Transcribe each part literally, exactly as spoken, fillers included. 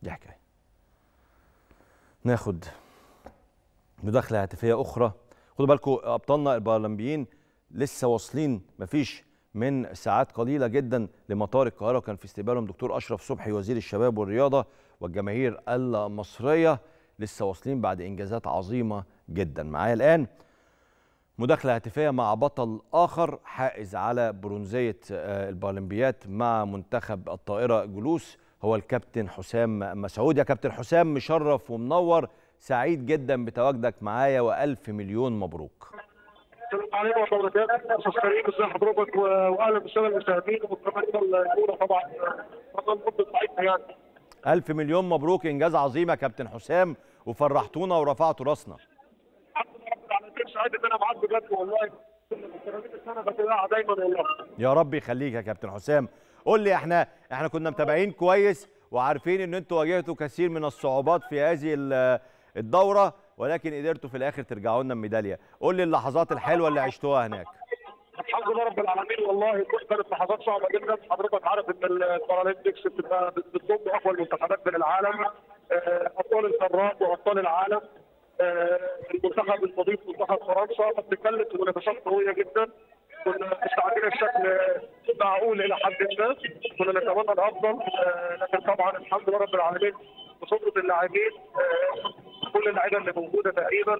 دي حكايه. ناخد مداخله هاتفيه اخرى. خدوا بالكم ابطالنا البارالمبيين لسه واصلين مفيش من ساعات قليله جدا لمطار القاهره، وكان في استقبالهم دكتور اشرف صبحي وزير الشباب والرياضه والجماهير المصريه. لسه واصلين بعد انجازات عظيمه جدا. معايا الان مداخله هاتفيه مع بطل اخر حائز على برونزيه البارالمبيات مع منتخب الطائره جلوس، هو الكابتن حسام مسعود. يا كابتن حسام، مشرف ومنور، سعيد جدا بتواجدك معايا والف مليون مبروك. السلام عليكم ورحمه الله وبركاته. استاذ كريم، ازي حضرتك واهلا بالساده المشاهدين والقناه الاولى طبعا. طبعا كنت سعيد يعني. الف مليون مبروك، انجاز عظيم يا كابتن حسام وفرحتونا ورفعتوا راسنا. الحمد لله رب العالمين، سعيد ان انا معاك بجد والله. السنه بتلاقيها دايما والله. يا رب يخليك يا كابتن حسام. قول لي، احنا احنا كنا متابعين كويس وعارفين ان انتوا واجهتوا كثير من الصعوبات في هذه الدوره، ولكن قدرتوا في الاخر ترجعوا لنا بميداليه. قول لي اللحظات الحلوه اللي عشتوها هناك. الحمد لله رب العالمين، والله كانت لحظات صعبه جدا. حضرتك عارف ان البارالمبيكس بتبقى بتضم اقوى المنتخبات من العالم، ابطال القارات وابطال العالم. المنتخب المضيف منتخب فرنسا، بتتكلم في منافسات قويه جدا. كنا مستعدين بشكل معقول الى حد ما، كنا نتمنى الافضل، لكن طبعا الحمد لله رب العالمين بخبره اللاعبين، كل اللعيبه اللي موجوده تقريبا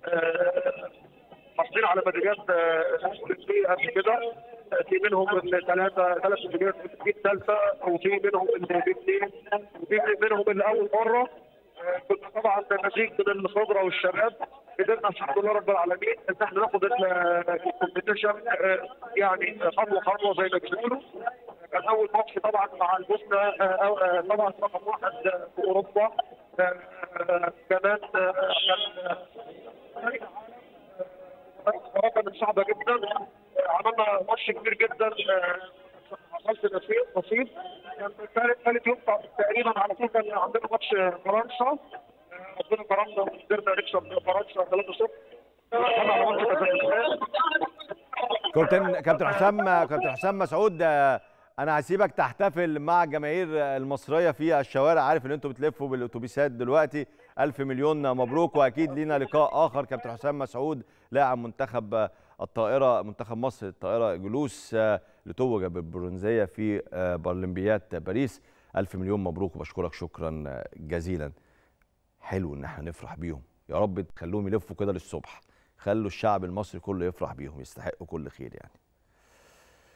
حاصلين على ميداليات اولمبيه قبل كده. في منهم الثلاثه ثلاث ميداليات في الثالثه، وفي منهم اللي باثنين، وفي منهم اللي اول مره. كنا طبعا نتيجه من الخبره والشباب قدرنا الحمد لله رب العالمين ان احنا ناخد الكومبيتيشن يعني خطوه خطوه زي ما بيقولوا. كان اول ماتش طبعا مع البوسنه، طبعا رقم واحد في اوروبا. كمان كان كانت صعبه جدا. عملنا ماتش كبير جدا، حصلت نصيب نصيب كان ثالث ثالث يوم تقريبا على طول كان عندنا ماتش فرنسا. ربنا كرمنا وقدرنا نكسب فرنسا ثلاثة صفر. على ماتش كازاخستان. كابتن كابتن حسام كابتن حسام مسعود، انا هسيبك تحتفل مع الجماهير المصريه في الشوارع. عارف ان انتوا بتلفوا بالاتوبيسات دلوقتي. الف مليون مبروك، واكيد لينا لقاء اخر. كابتن حسام مسعود لاعب منتخب الطائره منتخب مصر الطائره جلوس لتوج بالبرونزيه في بارالمبيات باريس. الف مليون مبروك وبشكرك شكرا جزيلا. حلو ان احنا نفرح بيهم، يا رب تخلوهم يلفوا كده للصبح، خلوا الشعب المصري كله يفرح بيهم، يستحقوا كل خير يعني.